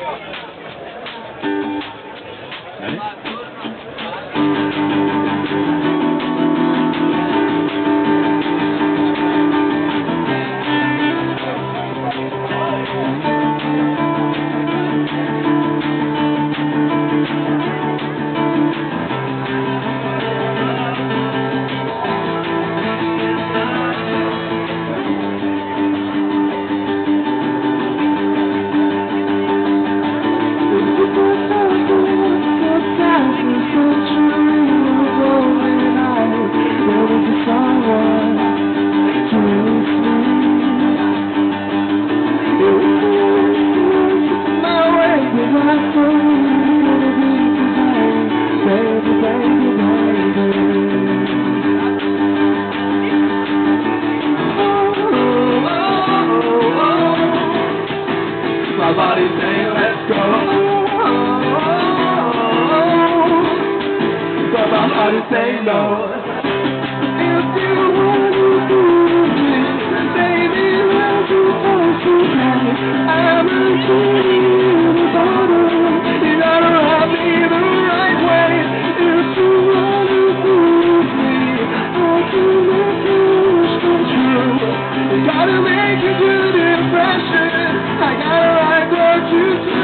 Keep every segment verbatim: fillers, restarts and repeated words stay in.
My body's saying let's go, but my heart is saying no. If you want to do this, baby, let's do it. I'm a genie in the bottle. You gotta rub me the right way. If you want to do me, I can make you wish come true. You gotta make a good impression. I gotta like what you do.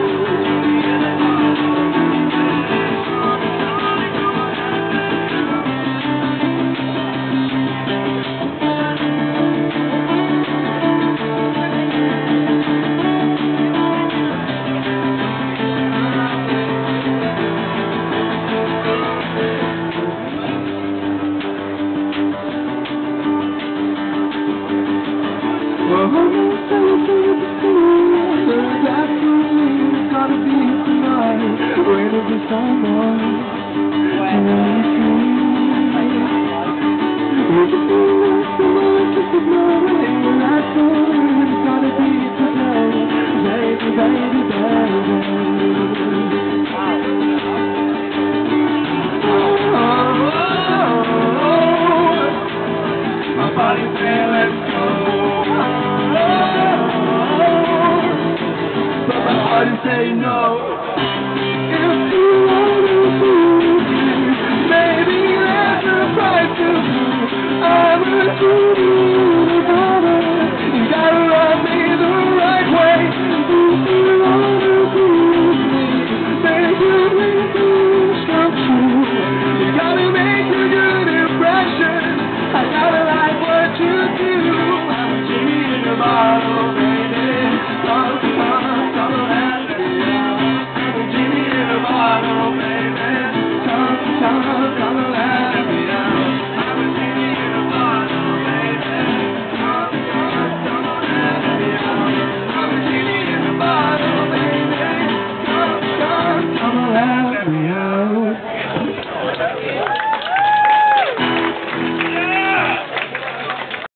Say no. If you want to do this, maybe that's a price to pay. I'm a genie.